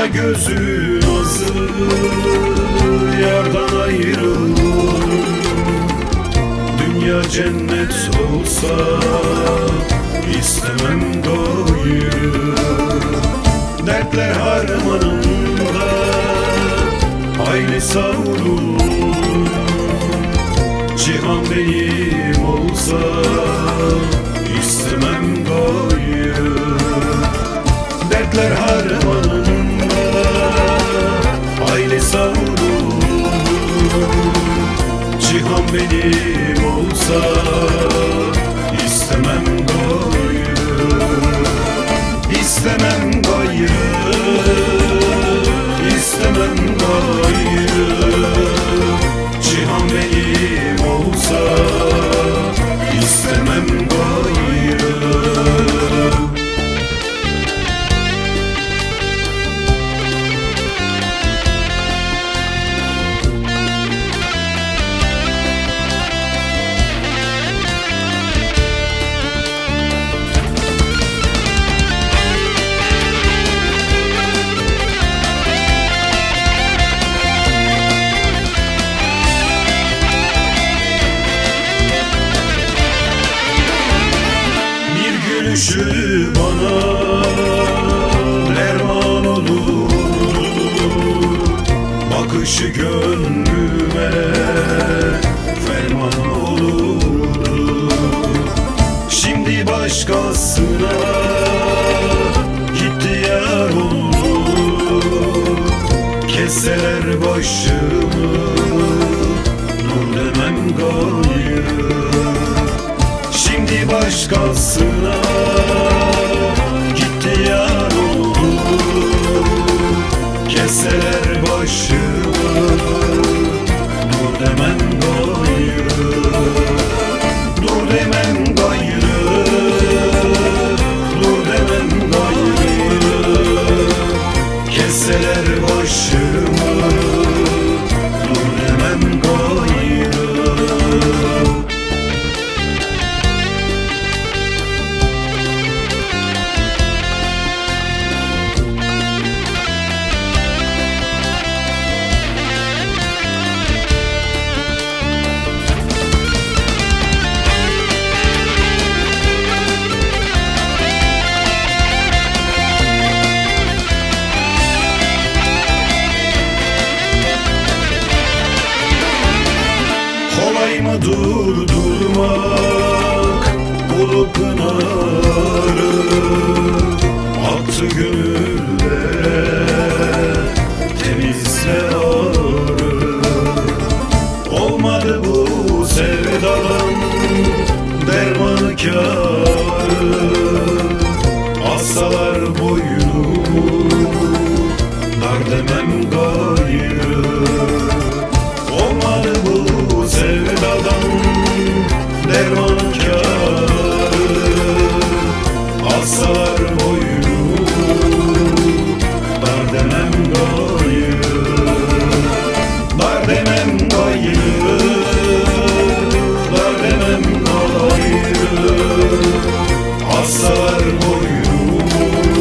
Kara gözün azı yardan ayrılır. Dünya cennet olsa istemem gayrı. Dertler harmanında hayli savrulur. Cihan benim olsa istemem gayrı. Dertler harmanında hayli savrulur. Cihan benim olsa istemem gayrı. İstemem gayrı. İstemem gayrı. Cihan benim olsa istemem gayrı. Gülüşü bana derman olur. Bakışı gönlüme ferman olur. Şimdi başkasına gitti yar oldu. Kesseler başımı dur demem gayrı. Şimdi başkasına gitti yar oldu. Kesseler başımı dur demem gayrı. Dur demem gayrı. Dur demem gayrı. Kesseler başımı dur demem gayrı. Kolay mı durdurmak ulu pınarı? Aktı gönüllere temizle ağrı. Olmadı bu sevdanın dermanı kârı. Assalar boynumu dar demem gayrı. Olmadı bu sevdadan derman kârı. Assalar boynumu dar demem gayrı. Dar demem gayrı. Dar demem gayrı. Assalar boynumu